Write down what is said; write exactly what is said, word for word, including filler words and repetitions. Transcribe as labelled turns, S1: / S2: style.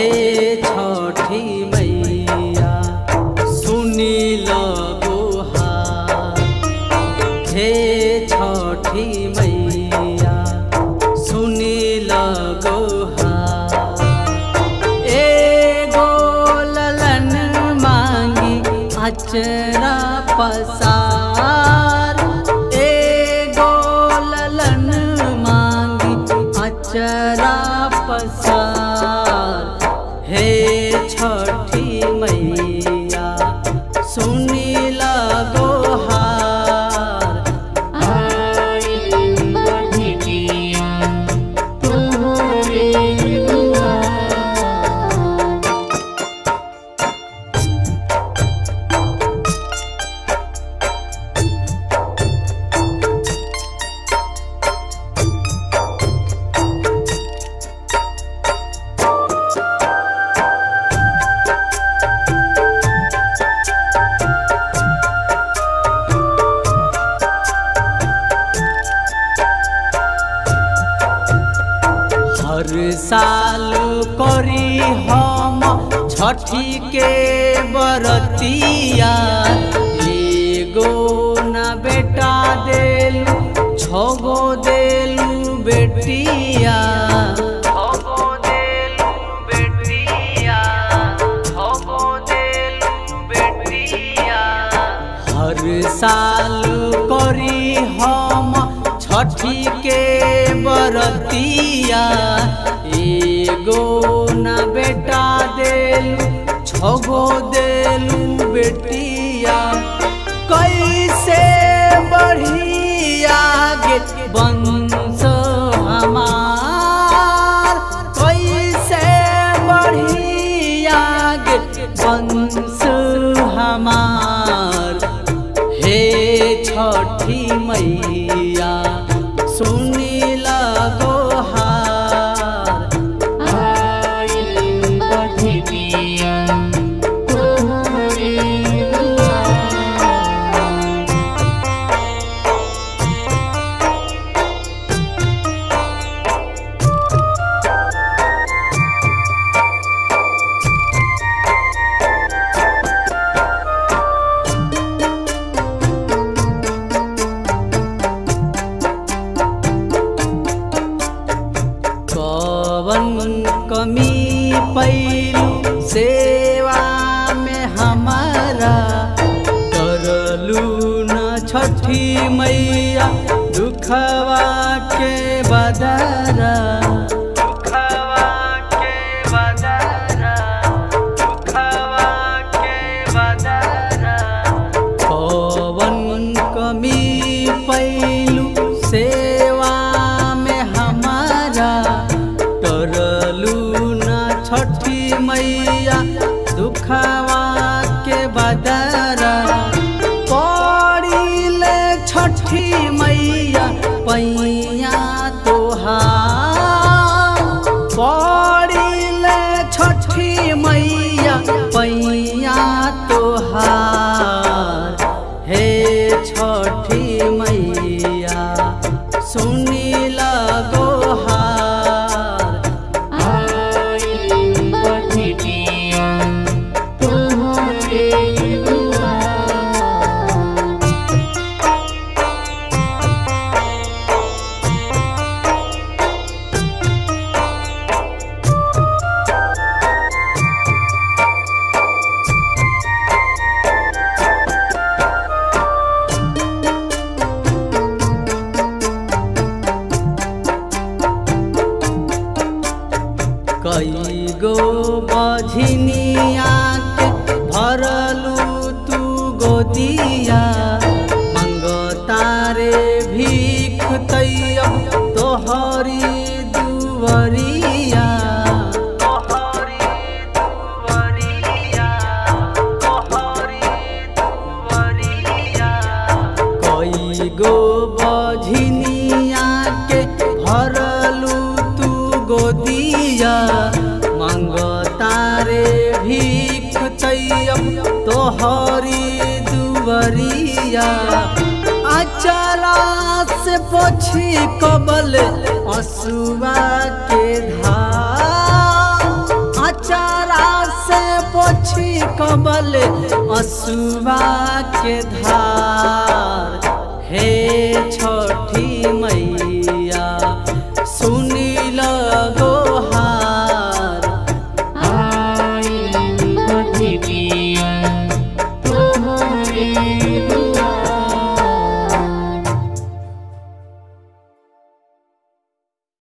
S1: हे छठी मैया सुनी लगोहार। हे छठी मैया सुनी लगोहार। एगो ललन मांगी अचरा पसार। एगो ललन मांगी अचरा पसार। हे छठी मैया सुनी लगोहार।
S2: आइल बधिकिया तोहरे
S1: हर साल करी हम छठी के बरतिया। एगो ना बेटा देलू छगो देलू बेटिया। छगो देलू बेटिया छगो देलू बेटिया। हर साल करी हम छठी के बरतिया। एगो ना बेटा देलू छगो देलू बेटिया। कैसे बढ़ी आगे वंश हमार। कैसे बढ़ी आगे वंश हमार। हे छठी मैया सुनी लगोहार।
S2: आइल बधिकिया तोहरे
S1: कवन कमी पैलू सेवा में हमारा। करलू न छठी मैया दुखवा के बदरा। दुखवा के बदरा दुखवा के बदरा। कवन कमी पैलू सेवा में हमारा। करलू न छठी मैया दुखवा के बदरा। पड़िले छठी मैया पैया तोहार। पड़िले छठी मैया पैया तोहार। हे छठी मैया सुनी लगोहार।
S2: आइल बधिकिया तोहरे
S1: कई गो बझनिया के भरलू तू गोदिया। मंगतारे भीख तैयब तोहरी दुवरिया। तोहरी दुवरिया तोहरी दुवरिया। कई गो बझनिया के भरलू तू गोदिया। मंगतारे भीख तैयब तोहरी दुवरिया। अचरा से पोछी कबल असुआ के धार। अचरा कबल असुआ के धार हे छोड़